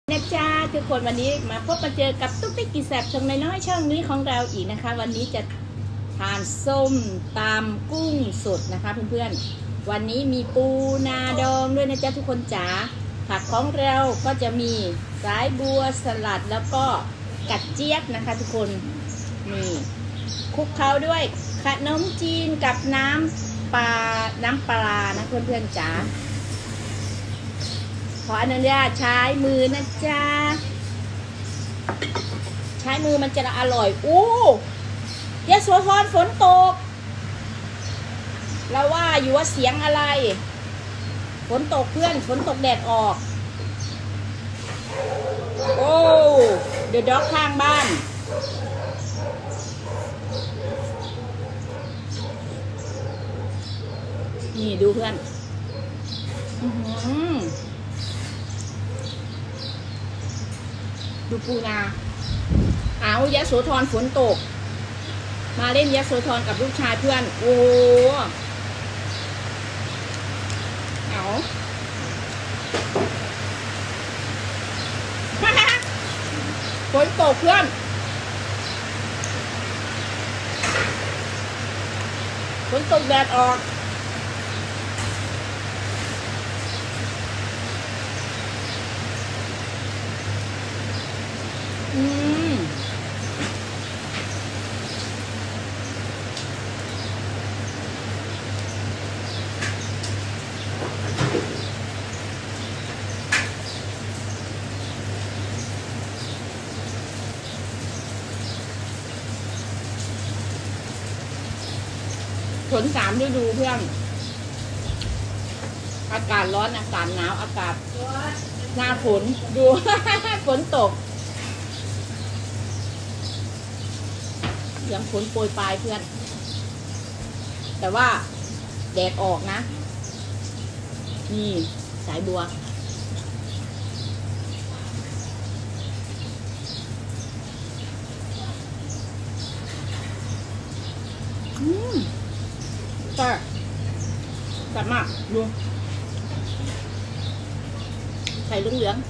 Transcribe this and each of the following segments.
นะจ๊ะทุกคนวันนี้มาพบมาเจอกับตุ๊กติ๊กกิแซบช่องน้อยๆช่องนี้ของเราอีกนะคะวันนี้จะทานส้มตำกุ้งสดนะคะเพื่อนๆวันนี้มีปูนาดองด้วยนะจ๊ะทุกคนจ๋าผักของเราก็จะมีสายบัวสลัดแล้วก็กัดเจี๊ยบนะคะทุกคนนี่คลุกเคล้าด้วยขนมจีนกับน้ำปลานะเพื่อนๆจ๋าขออนุญาตใช้มือนะจ๊ะใช้มือมันจะอร่อยอู้ยะโสธรฝนตกเราว่าอยู่ว่าเสียงอะไรฝนตกเพื่อนฝนตกแดดออกโอ้เดี๋ยวด็อกข้างบ้านนี่ดูเพื่อนดูปูนาเอายะโสธรฝนตกมาเล่นยะโสธรกับลูกชายเพื่อนโอ้เอาฝนตกเพื่อนฝนตกแดดออกฝนสามฤดูเพื่อนอากาศร้อนอากาศหนาวอากาศหน้าฝนดู ฝนตกยังฝนโปรยปลายเพื่อนแต่ว่าแดดออกนะนี่สายบัวแต่มากดูไข่เหลือง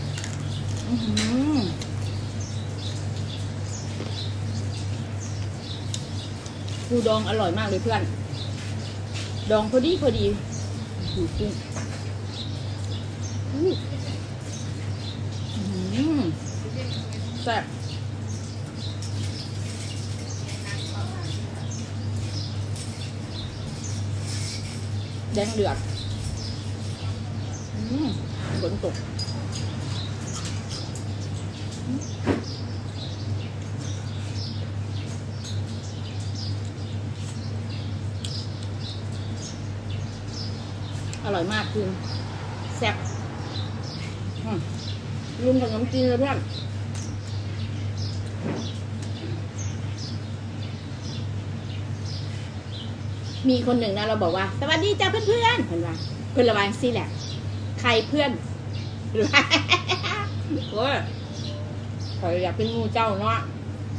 ปูดองอร่อยมากเลยเพื่อนดองพอดีดูกุ้งแซ่บแดงเดือดฝนตกอร่อยมากคุณแซ่บลุงกับขนมจีนเลยเพื่อนมีคนหนึ่งนะเราบอกว่าสวัสดีจ้าเพื่อนเพื่อนว่าเพื่อนระวังสิแหละใครเพื่อนหรือว่าโอ้ยขออยากเป็นงูเจ้าเนาะ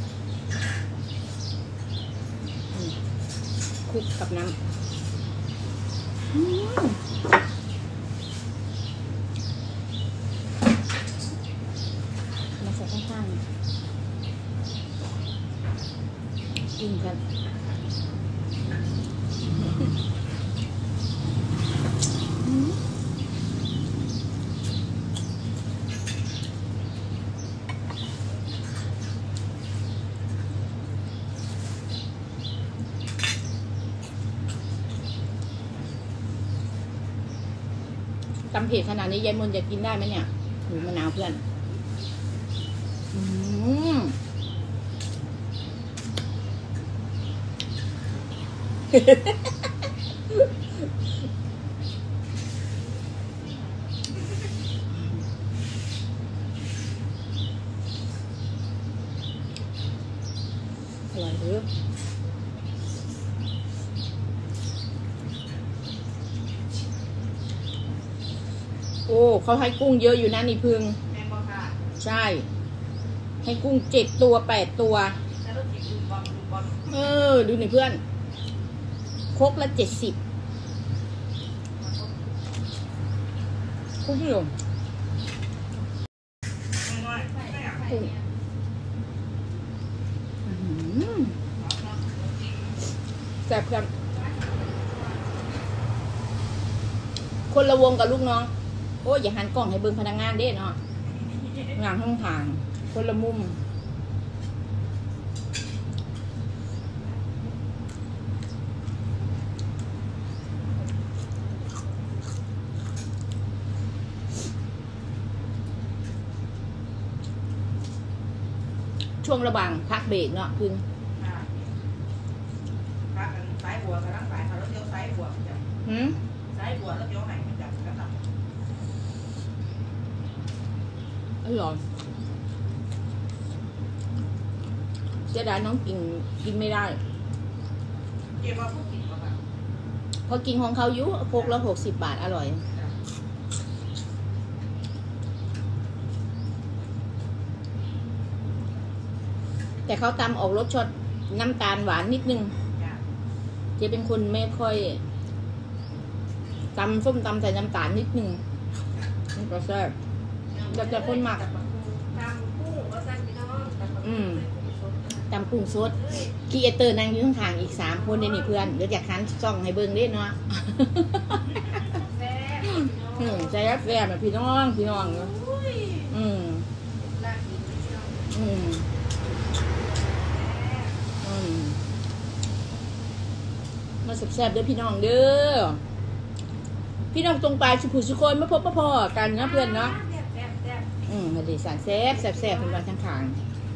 คลุกกับน้ำมาใส่ข้างๆกินกันตำเผ็ดขนาดนี้ยายมนจะกินได้ไหมเนี่ยหนูมะนาวเพื่อนอร่อยหรือโอ้เขาให้กุ้งเยอะอยู่นะนี่พึ่งใช่ให้กุ้ง7 ตัว 8 ตัวดูหน่อยเพื่อนครกละ70คุ้มอยู่กุ้งแซ่บครับคนละวงกับลูกน้องโอ้ยอย่าหันกล้องให้เบิ่งพนักงานเด้เนาะงานข้างทางคนละมุมช่วงระหว่างพักเบรกเนาะคือพักสายบัวกำลังสายเขาแล้วเดี๋ยวสายบัวจับสายบัวแล้วเดี๋ยวไหนจับกันอร่อยเจ๊ดาน้องกินไม่ได้เก็บว่าพวกกินป่ะพอกินของเขายุพกละ60 บาทอร่อยแต่เขาตำออกรสชาติน้ำตาลหวานนิดนึงเจ๊เป็นคนไม่ค่อยตำส้มตำใส่น้ำตาลนิดนึงมันก็แซ่บจะคนมากตำกุ้งก็สั่งพี่น้องตำกุ้งสดคีเอเตอร์นั่งอยู่ข้างๆอีก3 คนในนี่เพื่อนเดี๋ยวอยากคันซ่องให้เบิ่งเด้เนาะแซ่บแซ่บแบบพี่น้องมาแซ่บๆเด้อพี่น้องเด้อพี่น้องตรงปลายสุขุสุคนมาพบพ่อกันนะเพื่อนเนาะมาดิสารแซ่บเป็นวันข้าง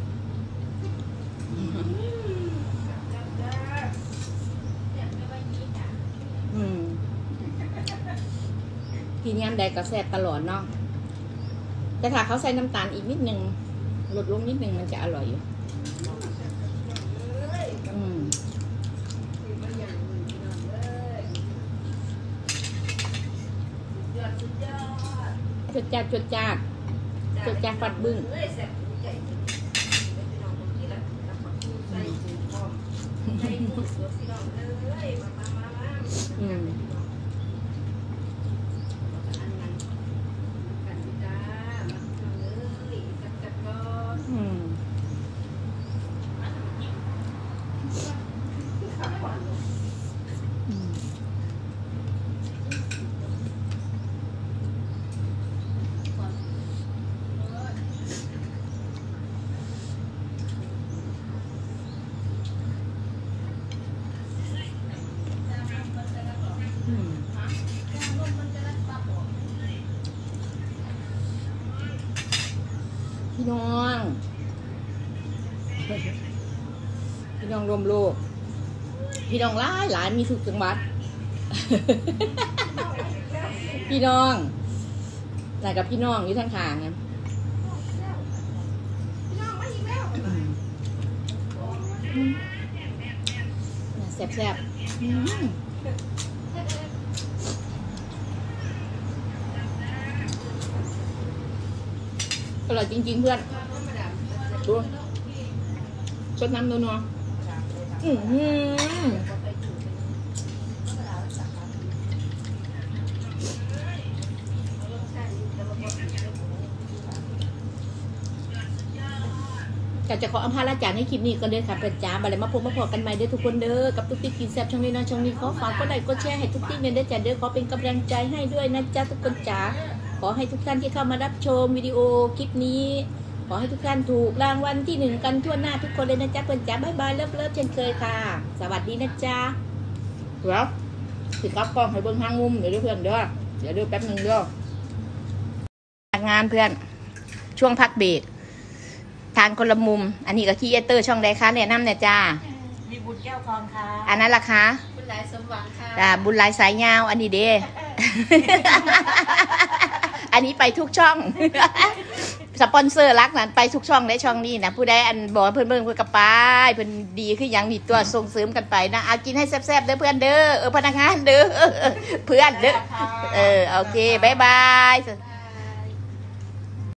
กินยำใดก็แซ่บตลอดเนาะแต่ถ้าเขาใส่น้ำตาลอีกนิดนึงลดลงนิดนึงมันจะอร่อยอยู่จดจ้าฟัดบึ้งพี่น้องรวมโลกพี่น้องหลายมีทุกจังหวัดพี่น้องแต่กับพี่น้องอยู่ทางทางนะแซ่บอร่อยจริงๆเพื่อนดูชดน้ำนัวจะขออภัยละจากในคลิปนี้ก็เด้อค่ะเป็นจ้าบัลเลยมาพบกันใหม่เด้อทุกคนเด้อกับตุ๊กติ๊กกินแซ่บช่องนี้นะช่องนี้ขอฝากกดไลค์กดแชร์ให้ทุกติ๊กเนี่ยเด้อจ้าเด้อขอเป็นกำลังใจให้ด้วยนะจ๊ะทุกคนจ๋าขอให้ทุกท่านที่เข้ามารับชมวิดีโอคลิปนี้ขอให้ทุกท่านถูกรางวัลที่1กันทั่วหน้าทุกคนเลยนะจ๊ะเพื่อนจ๋าบ๊ายบายเลิฟเช่นเคยค่ะสวัสดีนะจ๊ะแล้วติดกับกล้องให้เบิ้งทางมุมเดี๋ยวเพื่อนเด้อเดี๋ยวแป๊บนึงเด้องานเพื่อนช่วงพักเบรกทานคนละมุมอันนี้กับคีเอเตอร์ช่องใดคะแนะนำเนี่ยจ้ามีบุญแก้วทองค่ะอันนั้นล่ะคะบุญหลายสมหวังค่ะบุญหลายสายยาวอันนี้เด้ อันนี้ไปทุกช่องสปอนเซอร์รักนั้นไปทุกช่องได้ช่องนี้นะผู้ใดอันบอกเพื่อนเพื่อนกับป้ายเพื่อนดีคือยังมีตัวส่งเสริมกันไปนะเอากินให้แซ่บๆเด้อเพื่อนเด้อพนักงานเด้อเพื่อนเด้อโอเคบ๊ายบาย